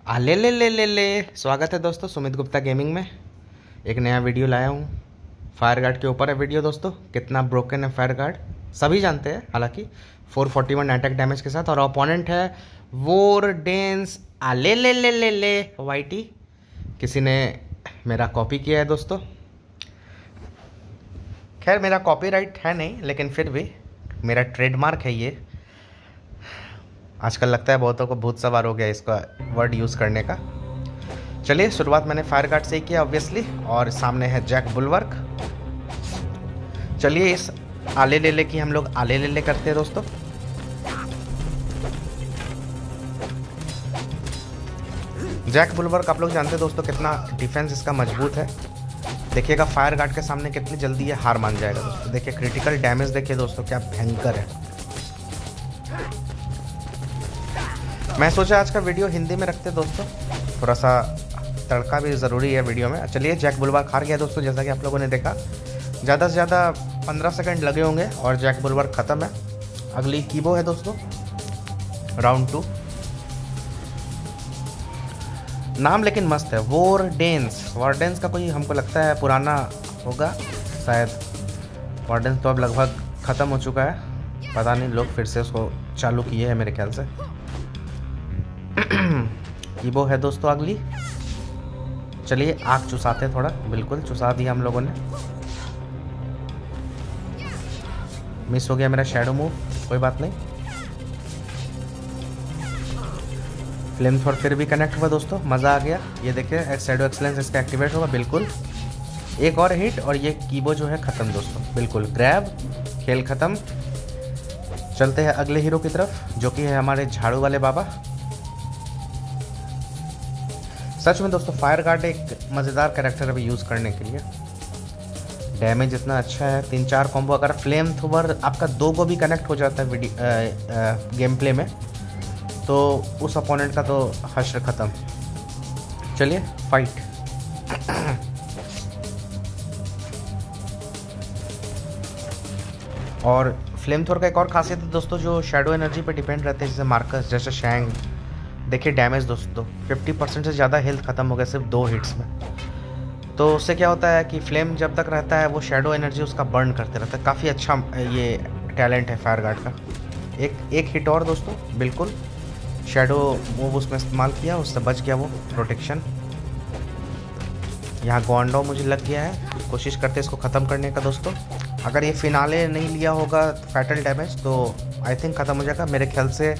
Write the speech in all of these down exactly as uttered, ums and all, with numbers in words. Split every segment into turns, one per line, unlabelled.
आ ले ले ले ले ले स्वागत है दोस्तों सुमित गुप्ता गेमिंग में। एक नया वीडियो लाया हूँ। फायर गार्ड के ऊपर है वीडियो दोस्तों। कितना ब्रोकन है फायर गार्ड सभी जानते हैं, हालांकि four forty one attack damage के साथ। और ओपोनेंट है वोरडेंस। आ ले ले ले ले ले वाइटी। किसी ने मेरा कॉपी किया है दोस्तों। खैर मेरा कॉपीराइट है नहीं, लेकिन फिर भी मेरा ट्रेडमार्क है ये। आजकल लगता है बहुतों को भूत सवार हो गया इसका वर्ड यूज़ करने का। चलिए शुरुआत मैंने फायर गार्ड से ही किया ऑब्वियसली, और सामने है जैक बुलवर्क। चलिए इस आले ले ले की हम लोग आले ले ले करते हैं दोस्तों। जैक बुलवर्क आप लोग जानते हैं दोस्तों कितना डिफेंस इसका मजबूत है। देखिएगा फायर गार्ड के सामने कितनी जल्दी ये हार मान जाएगा दोस्तों। देखिए क्रिटिकल डैमेज देखिए दोस्तों क्या भयंकर है। मैं सोचा आज का वीडियो हिंदी में रखते दोस्तों, थोड़ा सा तड़का भी ज़रूरी है वीडियो में। चलिए जैक बुलवर्क हार गया दोस्तों, जैसा कि आप लोगों ने देखा। ज़्यादा से ज़्यादा पंद्रह सेकंड लगे होंगे और जैक बुलवर्क ख़त्म है। अगली कीबो है दोस्तों, राउंड टू। नाम लेकिन मस्त है, वोरडेंस। वॉर्डेंस का कोई हमको लगता है पुराना होगा शायद। वॉर्डेंस तो अब लगभग ख़त्म हो चुका है, पता नहीं लोग फिर से उसको चालू किए हैं मेरे ख्याल से। कीबो है दोस्तों अगली। चलिए आग चुसाते थोड़ा, बिल्कुल चुसा दिया हम लोगों ने। मिस हो गया मेरा शैडो मूव, कोई बात नहीं। फ्लेम थ्रोर फिर भी कनेक्ट हुआ दोस्तों, मज़ा आ गया। ये देखिए शैडो एक्सलेंस इसका एक्टिवेट होगा बिल्कुल। एक और हिट और ये कीबो जो है ख़त्म दोस्तों, बिल्कुल ग्रैब। खेल ख़त्म। चलते हैं अगले हीरो की तरफ जो कि है हमारे झाड़ू वाले बाबा। सच में दोस्तों फायर गार्ड एक मज़ेदार कैरेक्टर अभी यूज़ करने के लिए। डैमेज इतना अच्छा है, तीन चार कॉम्बो। अगर फ्लेम थ्रोवर आपका दो को भी कनेक्ट हो जाता है वीडियो गेम प्ले में, तो उस अपोनेंट का तो हश्र ख़त्म। चलिए फाइट। और फ्लेम थ्रोवर का एक और खासियत है दोस्तों, जो शैडो एनर्जी पे डिपेंड रहते हैं, जैसे मार्कस, जैसे शैंग। देखिए डैमेज दोस्तों पचास परसेंट से ज़्यादा हेल्थ ख़त्म हो गया सिर्फ दो हिट्स में। तो उससे क्या होता है कि फ्लेम जब तक रहता है वो शैडो एनर्जी उसका बर्न करते रहता है। काफ़ी अच्छा ये टैलेंट है फायर गार्ड का। एक एक हिट और दोस्तों, बिल्कुल शैडो मूव उसमें इस्तेमाल किया, उससे बच गया वो प्रोटेक्शन। यहाँ गोंडो मुझे लग गया है, कोशिश करते हैं इसको ख़त्म करने का दोस्तों। अगर ये फिनाले नहीं लिया होगा फैटल डैमेज तो आई थिंक ख़त्म हो जाएगा। मेरे ख्याल से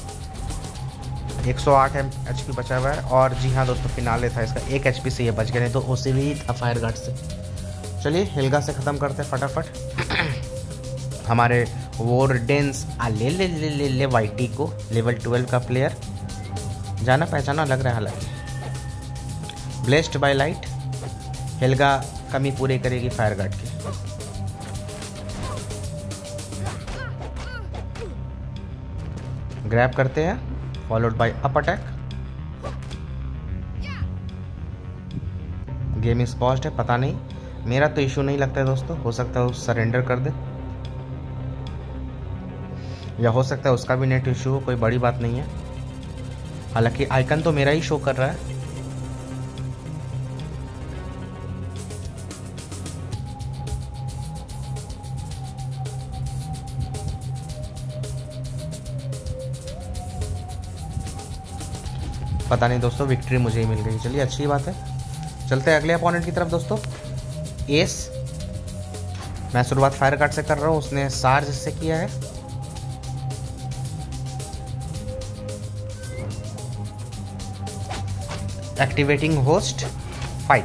एक सौ आठ एच पी बचा हुआ है। और जी हाँ दोस्तों फिनाले था इसका, एक एच पी से ये बच गए, नहीं तो उसी भी था फायर गार्ड से। चलिए हेल्गा से ख़त्म करते हैं फटाफट। हमारे वोरडेंस आ ले ले ले ले ले वाइटी को, लेवल ट्वेल्व का प्लेयर, जाना पहचाना लग रहा है। हालांकि ब्लेस्ड बाय लाइट, हेल्गा कमी पूरी करेगी फायर गार्ड की। ग्रैब करते हैं, followed by up attack. Game is paused है, पता नहीं, मेरा तो इशू नहीं लगता है दोस्तों। हो सकता है वो सरेंडर कर दे, या हो सकता है उसका भी नेट इशू हो, कोई बड़ी बात नहीं है। हालांकि आइकन तो मेरा ही शो कर रहा है। पता नहीं दोस्तों, विक्ट्री मुझे ही मिल गई। चलिए अच्छी बात है। चलते हैं अगले अपोनेंट की तरफ दोस्तों। एस। मैं शुरुआत फायर गार्ड से कर रहा हूँ, उसने सार्ज से किया है। Activating host, fight.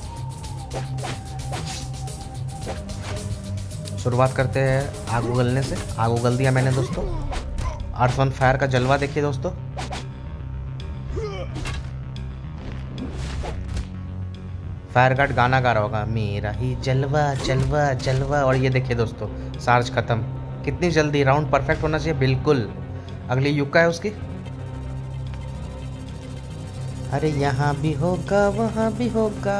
शुरुआत करते हैं आग उगलने से। आग उगल दिया मैंने दोस्तों। अर्थ ऑन फायर का जलवा देखिए दोस्तों। फायर गार्ड गाना गा रहा होगा, मेरा ही जलवा जलवा जलवा। और ये देखिए दोस्तों चार्ज खत्म, कितनी जल्दी। राउंड परफेक्ट होना चाहिए बिल्कुल। अगली युक्का है उसकी। अरे यहाँ भी होगा वहाँ भी होगा,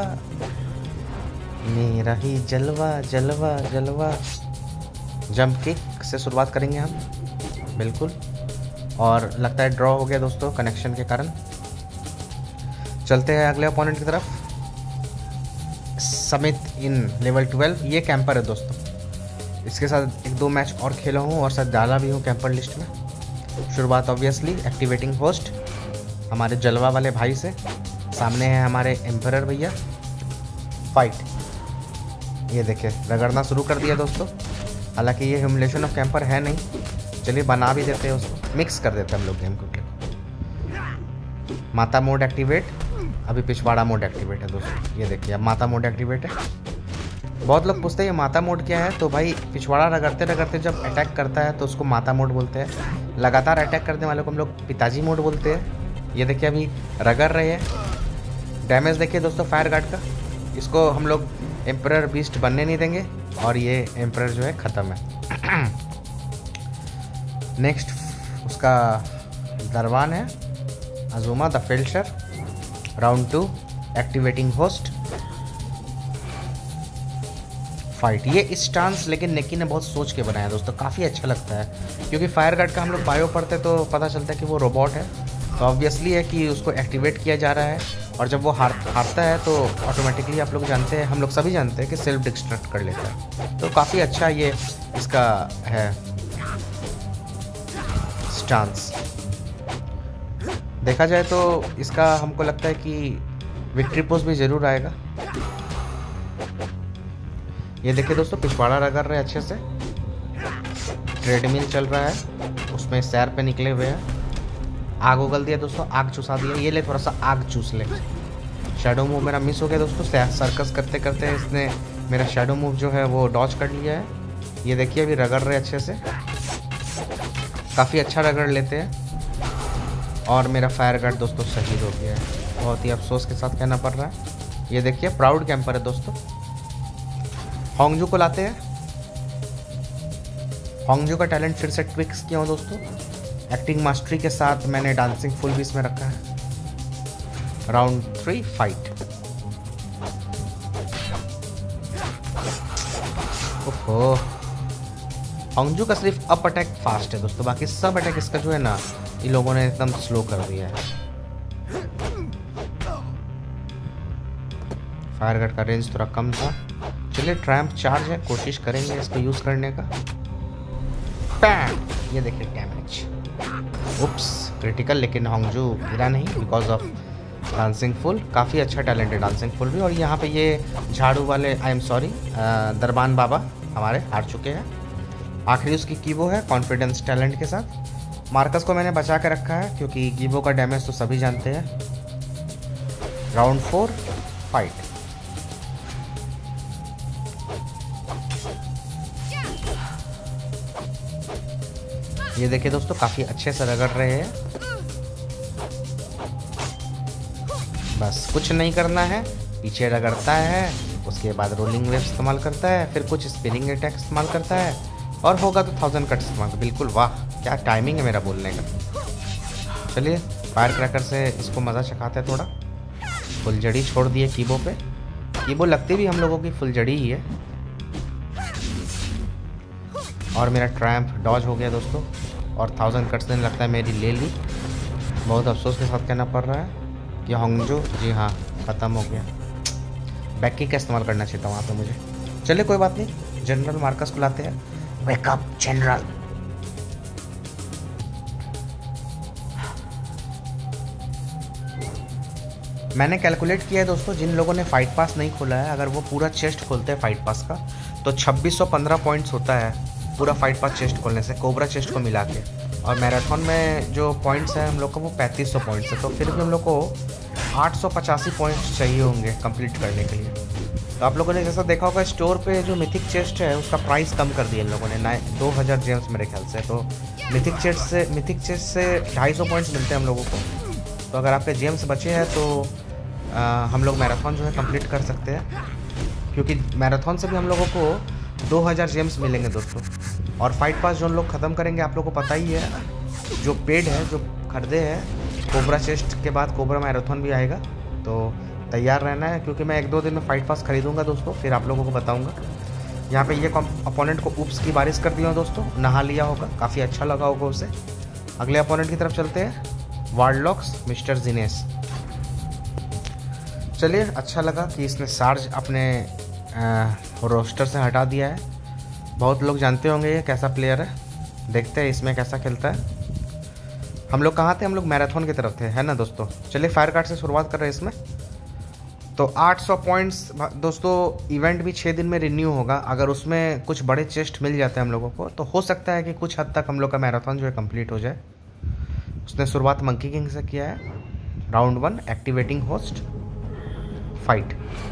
मेरा ही जलवा जलवा जलवा। जंप किक से शुरुआत करेंगे हम बिल्कुल। और लगता है ड्रॉ हो गया दोस्तों कनेक्शन के कारण। चलते हैं अगले ओपोनेंट की तरफ। समित इन लेवल ट्वेल्व, ये कैंपर है दोस्तों। इसके साथ एक दो मैच और खेला हूँ और साथ डाला भी हूँ कैंपर लिस्ट में। शुरुआत ऑब्वियसली एक्टिवेटिंग होस्ट हमारे जलवा वाले भाई से। सामने है हमारे एम्परर भैया। फाइट, ये देखिए रगड़ना शुरू कर दिया दोस्तों। हालांकि ये ह्यूमिलेशन ऑफ कैंपर है नहीं, चलिए बना भी देते हैं उसको, मिक्स कर देते हैं हम लोग गेम को। माता मोड एक्टिवेट, अभी पिछवाड़ा मोड एक्टिवेट है दोस्तों। ये देखिए अब माता मोड एक्टिवेट है। बहुत लोग पूछते हैं ये माता मोड क्या है, तो भाई पिछवाड़ा रगड़ते रगड़ते जब अटैक करता है तो उसको माता मोड बोलते हैं। लगातार अटैक करने वाले को हम लोग पिताजी मोड बोलते हैं। ये देखिए अभी रगड़ रहे हैं। डैमेज देखिए दोस्तों फायर गार्ड का। इसको हम लोग एम्परर बीस्ट बनने नहीं देंगे और ये एम्परर जो है ख़त्म है। नेक्स्ट उसका दरबान है Azuma the failure. Round two activating host. Fight, ये स्टांस लेकिन नेकी ने बहुत सोच के बनाया दोस्तों, काफ़ी अच्छा लगता है। क्योंकि फायर गार्ड का हम लोग बायो पढ़ते तो पता चलता है कि वो रोबोट है, तो ऑब्वियसली है कि उसको एक्टिवेट किया जा रहा है। और जब वो हार हारता है तो ऑटोमेटिकली आप लोग जानते हैं, हम लोग सभी जानते हैं कि सेल्फ डिस्ट्रक्ट कर लेता है। तो काफ़ी अच्छा ये इसका है स्टांस। देखा जाए तो इसका हमको लगता है कि विक्ट्री पोस्ट भी ज़रूर आएगा। ये देखिए दोस्तों पिछवाड़ा रगड़ रहे अच्छे से। ट्रेडमिल चल रहा है, उसमें सैर पे निकले हुए हैं। आग उगल दिया दोस्तों, आग चूसा दिया। ये ले थोड़ा सा आग चूस ले। शैडो मूव मेरा मिस हो गया दोस्तों। सर्कस करते करते इसने मेरा शैडो मूव जो है वो डॉज कर लिया है। ये देखिए अभी रगड़ रहे अच्छे से, काफ़ी अच्छा रगड़ लेते हैं। और मेरा फायर गार्ड दोस्तों शहीद हो गया है, बहुत ही अफसोस के साथ कहना पड़ रहा है। ये देखिए प्राउड कैंपर है दोस्तों। होंगजू को लाते हैं। होंगजू का टैलेंट फिर से ट्विक्स किया हूँ दोस्तों। एक्टिंग मास्टरी के साथ मैंने डांसिंग फुल भी इसमें रखा है। Round three fight. ओहो, होंगजू का सिर्फ अप अटैक फास्ट है दोस्तों, बाकी सब अटैक इसका जो है ना इन लोगों ने एकदम स्लो कर दिया है। फायर गार्ड का रेंज थोड़ा कम था। चलिए ट्रैम्प चार्ज है, कोशिश करेंगे इसको यूज करने का। पैम, ये देखिए डैमेज। उप्स, क्रिटिकल, लेकिन होंगजू गिरा नहीं बिकॉज ऑफ डांसिंग फुल। काफ़ी अच्छा टैलेंट है डांसिंग फुल भी। और यहाँ पे ये झाड़ू वाले, आई एम सॉरी, दरबान बाबा हमारे हार चुके हैं। आखिरी उसकी कीबो है कॉन्फिडेंस टैलेंट के साथ। मार्कस को मैंने बचा के रखा है क्योंकि कीबो का डैमेज तो सभी जानते हैं। Round four fight. ये देखिए दोस्तों काफ़ी अच्छे से रगड़ रहे हैं। बस कुछ नहीं करना है, पीछे रगड़ता है, उसके बाद रोलिंग वेव इस्तेमाल करता है, फिर कुछ स्पिनिंग अटैक इस्तेमाल करता है और होगा तो थाउजेंड कट इस्तेमाल। बिल्कुल वाह, क्या टाइमिंग है मेरा बोलने का। चलिए फायर क्रैकर से इसको मज़ा चखाते हैं थोड़ा। फुलझड़ी छोड़ दिए कीबो पे। कीबो लगती भी हम लोगों की फुलझड़ी ही है। और मेरा ट्रैम्प डॉज हो गया दोस्तों और थाउजेंड कट्स देने लगता है मेरी ले ली। बहुत अफसोस के साथ कहना पड़ रहा है कि होंगजू, जी हाँ, ख़त्म हो गया। बैकी का इस्तेमाल करना चाहिए था वहाँ पे मुझे। चलिए कोई बात नहीं, जनरल मार्कस को लाते हैं। Wake up general. मैंने कैलकुलेट किया है दोस्तों, जिन लोगों ने फाइट पास नहीं खोला है, अगर वो पूरा चेस्ट खोलते हैं फाइट पास का तो छब्बीस सौ पंद्रह पॉइंट्स होता है पूरा फाइट पास चेस्ट खोलने से, कोबरा चेस्ट को मिला के। और मैराथन में जो पॉइंट्स है हम लोग को वो पैंतीस सौ पॉइंट्स है, तो फिर भी हम लोग को आठ सौ पचासी पॉइंट्स चाहिए होंगे कंप्लीट करने के लिए। तो आप लोगों ने जैसा देखा होगा स्टोर पे जो मिथिक चेस्ट है उसका प्राइस कम कर दिया इन लोगों ने, नाइन दो हज़ार जेम्स मेरे ख्याल से। तो मिथिक चेस्ट से मिथिक चेस्ट से ढाई सौ पॉइंट्स मिलते हैं हम लोगों को। तो अगर आपके जेम्स बचे हैं तो आ, हम लोग मैराथन जो है कंप्लीट कर सकते हैं, क्योंकि मैराथन से भी हम लोगों को दो हज़ार जेम्स मिलेंगे दोस्तों। और फाइट पास जो हम लोग ख़त्म करेंगे आप लोगों को पता ही है, जो पेड है, जो खरीदे हैं, कोबरा चेस्ट के बाद कोबरा मैराथन भी आएगा। तो तैयार रहना है, क्योंकि मैं एक दो दिन में फाइट पास खरीदूंगा दोस्तों, फिर आप लोगों को बताऊंगा। यहाँ पे ये अपोनेंट को उप्स की बारिश कर दिया दोस्तों, नहा लिया होगा, काफ़ी अच्छा लगा होगा उसे। अगले अपोनेंट की तरफ चलते हैं, वार्डलॉक्स मिस्टर जिनेस। चलिए, अच्छा लगा कि इसने सार्ज अपने रोस्टर से हटा दिया है। बहुत लोग जानते होंगे ये कैसा प्लेयर है, देखते हैं इसमें कैसा खेलता है। हम लोग कहाँ थे? हम लोग मैराथन की तरफ थे, है ना दोस्तों। चलिए फायर कार्ड से शुरुआत कर रहे हैं इसमें। तो आठ सौ पॉइंट्स दोस्तों, इवेंट भी छः दिन में रिन्यू होगा। अगर उसमें कुछ बड़े चेस्ट मिल जाते हैं हम लोगों को तो हो सकता है कि कुछ हद तक हम लोग का मैराथन जो है कंप्लीट हो जाए। उसने शुरुआत मंकी किंग से किया है। Round one, activating host, fight.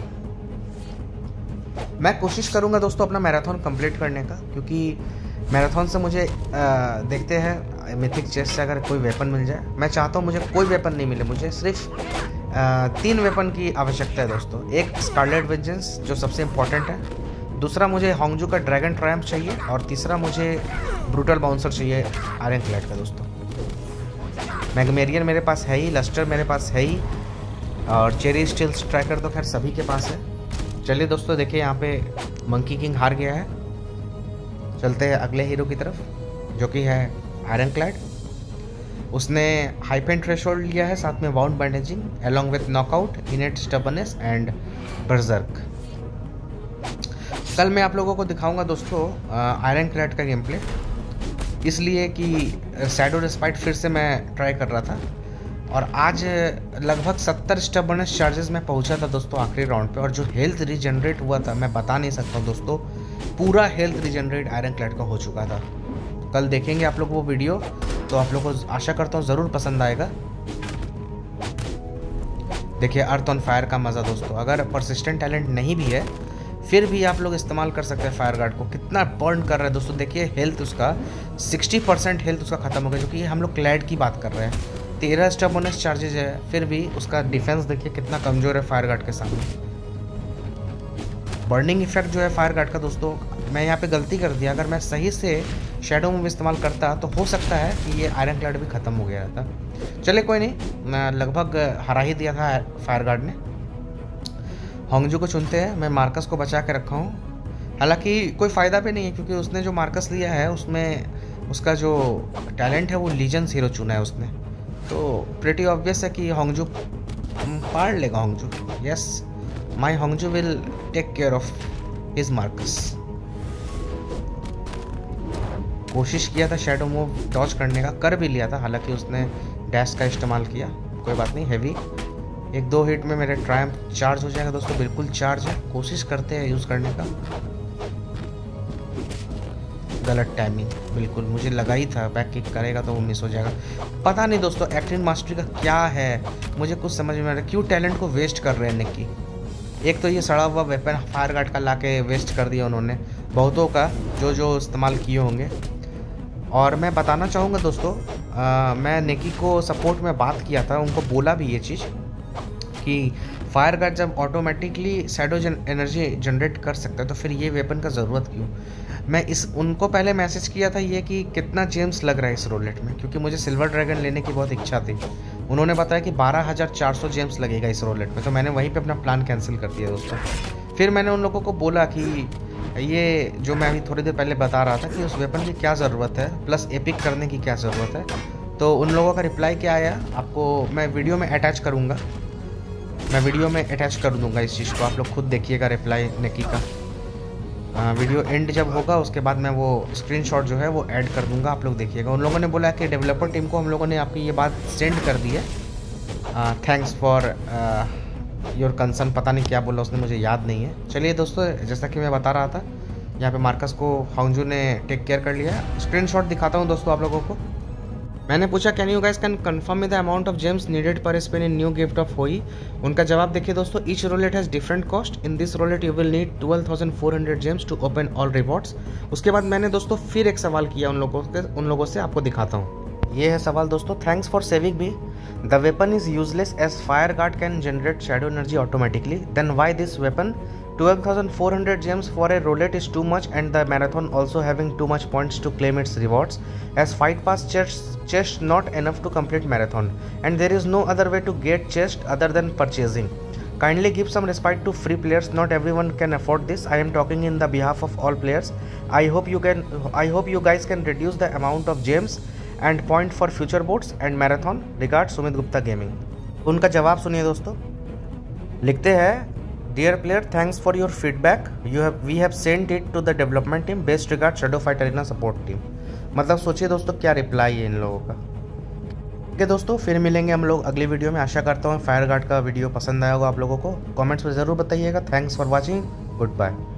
मैं कोशिश करूंगा दोस्तों अपना मैराथन कंप्लीट करने का, क्योंकि मैराथन से मुझे आ, देखते हैं मिथिक चेस्ट से अगर कोई वेपन मिल जाए। मैं चाहता हूँ मुझे कोई वेपन नहीं मिले, मुझे सिर्फ आ, तीन वेपन की आवश्यकता है दोस्तों। एक स्कारलेट वेंजेंस जो सबसे इम्पोर्टेंट है, दूसरा मुझे होंगजू का ड्रैगन ट्रायम्फ चाहिए, और तीसरा मुझे ब्रूटल बाउंसर चाहिए आयरन क्लैड का दोस्तों। मैगमेरियन मेरे पास है ही, लस्टर मेरे पास है ही, और चेरी स्टील स्ट्राइकर तो खैर सभी के पास है। चलिए दोस्तों, देखिए यहाँ पे मंकी किंग हार गया है। चलते हैं अगले हीरो की तरफ, जो कि है आयरन क्लैड। उसने हाइपेन थ्रेशोल्ड लिया है, साथ में wound bandaging along with knockout, innate stubbornness and berserk. कल मैं आप लोगों को दिखाऊंगा दोस्तों आयरन क्लैड का गेम प्ले, इसलिए कि शैडो रेस्पाइट फिर से मैं ट्राई कर रहा था। और आज लगभग सत्तर स्टबनेस चार्जेस में पहुंचा था दोस्तों आखिरी राउंड पे, और जो हेल्थ रिजनरेट हुआ था मैं बता नहीं सकता हूँ दोस्तों। पूरा हेल्थ रिजनरेट आयरन क्लैड का हो चुका था। कल देखेंगे आप लोग वो वीडियो, तो आप लोग को आशा करता हूँ ज़रूर पसंद आएगा। देखिए अर्थ ऑन फायर का मज़ा दोस्तों। अगर परसिस्टेंट टैलेंट नहीं भी है फिर भी आप लोग इस्तेमाल कर सकते हैं फायर गार्ड को। कितना बर्न कर रहा है दोस्तों, देखिए हेल्थ उसका साठ परसेंट हेल्थ उसका ख़त्म हो गया, जो कि हम लोग क्लैड की बात कर रहे हैं। तेरह स्टबनेस चार्जेज है, फिर भी उसका डिफेंस देखिए कितना कमज़ोर है फायर गार्ड के सामने। बर्निंग इफेक्ट जो है फायर गार्ड का दोस्तों, मैं यहाँ पे गलती कर दिया। अगर मैं सही से शैडो मूव इस्तेमाल करता तो हो सकता है कि ये आयरन क्लैड भी ख़त्म हो गया था। चले कोई नहीं, मैं लगभग हरा ही दिया था फायर गार्ड ने। होंगजू को चुनते हैं। मैं मार्कस को बचा के रखा हूँ, हालांकि कोई फ़ायदा भी नहीं है, क्योंकि उसने जो मार्कस लिया है उसमें उसका जो टैलेंट है वो लीजेंस हीरो चुना है उसने। तो प्रेटी ऑब्वियस है कि होंगजू पार लेगा। Hongju, yes, my Hongju will take care of his Marcus. कोशिश किया था शैडो मूव डॉज करने का, कर भी लिया था, हालांकि उसने डैश का इस्तेमाल किया। कोई बात नहीं, हैवी एक दो हिट में मेरे ट्रायम्फ चार्ज हो जाएगा दोस्तों। बिल्कुल चार्ज है, कोशिश करते हैं यूज़ करने का। गलत टाइमिंग, बिल्कुल मुझे लगा ही था बैक किक करेगा तो वो मिस हो जाएगा। पता नहीं दोस्तों एक्टिंग मास्टरी का क्या है, मुझे कुछ समझ में आ रहा है। क्यों टैलेंट को वेस्ट कर रहे हैं निक्की। एक तो ये सड़ा हुआ वेपन फायर गार्ड का ला के वेस्ट कर दिया उन्होंने, बहुतों का जो जो इस्तेमाल किए होंगे। और मैं बताना चाहूँगा दोस्तों, आ, मैं निकी को सपोर्ट में बात किया था, उनको बोला भी ये चीज़ कि फायर गार्ड जब ऑटोमेटिकली शैडो जन एनर्जी जनरेट कर सकता है तो फिर ये वेपन का ज़रूरत क्यों। मैं इस उनको पहले मैसेज किया था ये कि कितना जेम्स लग रहा है इस रोलेट में, क्योंकि मुझे सिल्वर ड्रैगन लेने की बहुत इच्छा थी। उन्होंने बताया कि बारह हज़ार चार सौ जेम्स लगेगा इस रोलेट में, तो मैंने वहीं पे अपना प्लान कैंसिल कर दिया दोस्तों। फिर मैंने उन लोगों को बोला कि ये जो मैं अभी थोड़ी देर पहले बता रहा था कि उस वेपन की क्या ज़रूरत है, प्लस एपिक करने की क्या ज़रूरत है। तो उन लोगों का रिप्लाई क्या आया आपको मैं वीडियो में अटैच करूँगा, मैं वीडियो में अटैच कर दूंगा इस चीज़ को, आप लोग खुद देखिएगा रिप्लाई निकी का। आ, वीडियो एंड जब होगा उसके बाद मैं वो स्क्रीनशॉट जो है वो ऐड कर दूंगा, आप लोग देखिएगा। उन लोगों ने बोला कि डेवलपर टीम को हम लोगों ने आपकी ये बात सेंड कर दी है, थैंक्स फॉर योर कंसर्न। पता नहीं क्या बोला उसने, मुझे याद नहीं है। चलिए दोस्तों, जैसा कि मैं बता रहा था, यहाँ पे मार्कस को होंगजू ने टेक केयर कर लिया। स्क्रीनशॉट दिखाता हूँ दोस्तों आप लोगों को। मैंने पूछा can you guys can confirm me the amount of gems needed per spin in new gift of होई। उनका जवाब देखिए दोस्तों, each roulette has different cost. In this roulette you will need twelve thousand four hundred gems to open all rewards. उसके बाद मैंने दोस्तों फिर एक सवाल किया उन लोगों से, उन लोगों से आपको दिखाता हूँ। ये है सवाल दोस्तों, thanks for saving me. The weapon is useless as fire guard can generate shadow energy automatically, then why this weapon? twelve thousand four hundred gems for a roulette is too much, and the marathon also having too much points to claim its rewards, as fight pass chest chest not enough to complete marathon, and there is no other way to get chest other than purchasing. Kindly give some respite to free players, not everyone can afford this. I am talking in the behalf of all players. I hope you can I hope you guys can reduce the amount of gems and point for future boats and marathon. Regards, Sumit Gupta gaming. उनका जवाब सुनिए दोस्तों। लिखते हैं, dear player thanks for your feedback, you have we have sent it to the development team, best regard shadow fight arena support team. मतलब सोचिए दोस्तों क्या रिप्लाई है इन लोगों का। ठीक है दोस्तों, फिर मिलेंगे हम लोग अगली वीडियो में। आशा करता हूँ फायर गार्ड का वीडियो पसंद आया होगा आप लोगों को। कमेंट्स में ज़रूर बताइएगा। Thanks for watching, good bye.